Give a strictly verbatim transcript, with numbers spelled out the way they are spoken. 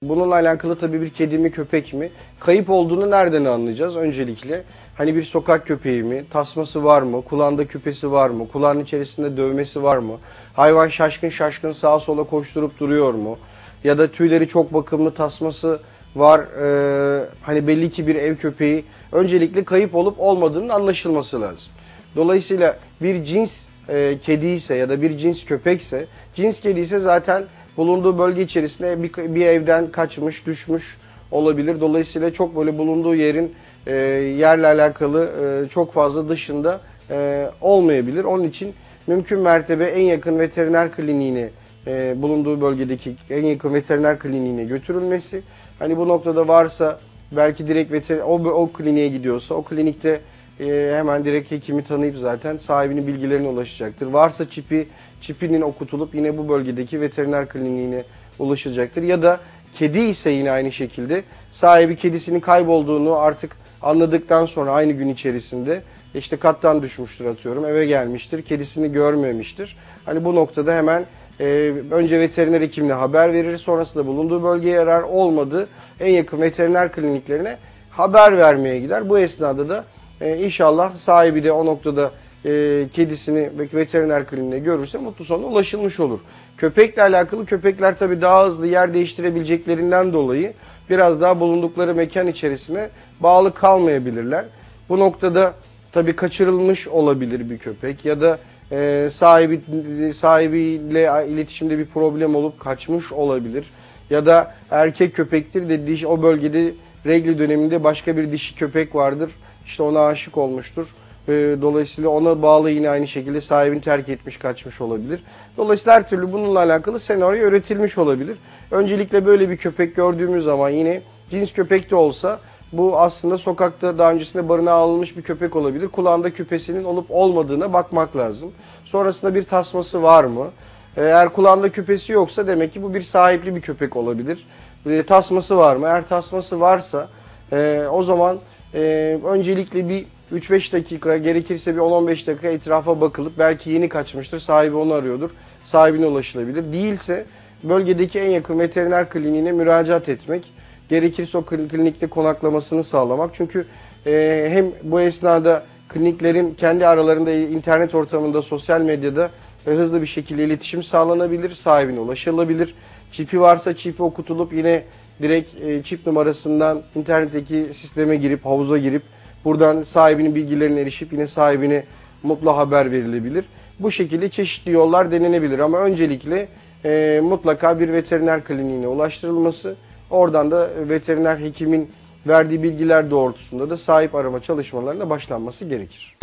Bununla alakalı tabii bir kedi mi köpek mi? Kayıp olduğunu nereden anlayacağız? Öncelikle hani bir sokak köpeği mi? Tasması var mı? Kulağında küpesi var mı? Kulağın içerisinde dövmesi var mı? Hayvan şaşkın şaşkın sağa sola koşturup duruyor mu? Ya da tüyleri çok bakımlı, tasması var. Ee, hani belli ki bir ev köpeği. Öncelikle kayıp olup olmadığının anlaşılması lazım. Dolayısıyla bir cins e, kedi ise ya da bir cins köpekse, cins kedi ise zaten bulunduğu bölge içerisinde bir, bir evden kaçmış, düşmüş olabilir. Dolayısıyla çok böyle bulunduğu yerin e, yerle alakalı e, çok fazla dışında e, olmayabilir. Onun için mümkün mertebe en yakın veteriner kliniğine, e, bulunduğu bölgedeki en yakın veteriner kliniğine götürülmesi. Hani bu noktada varsa belki direkt veteriner, o, o kliniğe gidiyorsa o klinikte e, hemen direkt hekimi tanıyıp zaten sahibinin bilgilerine ulaşacaktır. Varsa çipi, çipinin okutulup yine bu bölgedeki veteriner kliniğine ulaşacaktır. Ya da kedi ise yine aynı şekilde sahibi kedisinin kaybolduğunu artık anladıktan sonra aynı gün içerisinde işte kattan düşmüştür atıyorum, eve gelmiştir, kedisini görmemiştir. Hani bu noktada hemen e, önce veteriner hekimine haber verir, sonrasında bulunduğu bölgeye arar, olmadı en yakın veteriner kliniklerine haber vermeye gider. Bu esnada da e, inşallah sahibi de o noktada e, kedisini veteriner kliniğine görürse mutlu sona ulaşılmış olur. Köpekle alakalı, köpekler tabii daha hızlı yer değiştirebileceklerinden dolayı biraz daha bulundukları mekan içerisine bağlı kalmayabilirler. Bu noktada tabii kaçırılmış olabilir bir köpek ya da e, sahibi sahibiyle iletişimde bir problem olup kaçmış olabilir. Ya da erkek köpektir de diş, o bölgede regl döneminde başka bir dişi köpek vardır. İşte ona aşık olmuştur. Dolayısıyla ona bağlı yine aynı şekilde sahibini terk etmiş, kaçmış olabilir. Dolayısıyla her türlü bununla alakalı senaryo üretilmiş olabilir. Öncelikle böyle bir köpek gördüğümüz zaman yine cins köpek de olsa bu aslında sokakta daha öncesinde barınağa alınmış bir köpek olabilir. Kulağında küpesinin olup olmadığına bakmak lazım. Sonrasında bir tasması var mı? Eğer kulağında küpesi yoksa demek ki bu bir sahipli bir köpek olabilir. Tasması var mı? Eğer tasması varsa o zaman öncelikle bir üç beş dakika, gerekirse bir on on beş dakika etrafa bakılıp belki yeni kaçmıştır, sahibi onu arıyordur, sahibine ulaşılabilir. Değilse bölgedeki en yakın veteriner kliniğine müracaat etmek, gerekirse o klinikte konaklamasını sağlamak. Çünkü e, hem bu esnada kliniklerin kendi aralarında internet ortamında, sosyal medyada e, hızlı bir şekilde iletişim sağlanabilir, sahibine ulaşılabilir. Çipi varsa çipi okutulup yine direkt e, çip numarasından internetteki sisteme girip, havuza girip buradan sahibinin bilgilerine erişip yine sahibine mutlu haber verilebilir. Bu şekilde çeşitli yollar denenebilir ama öncelikle e, mutlaka bir veteriner kliniğine ulaştırılması, oradan da veteriner hekimin verdiği bilgiler doğrultusunda da sahip arama çalışmalarına başlanması gerekir.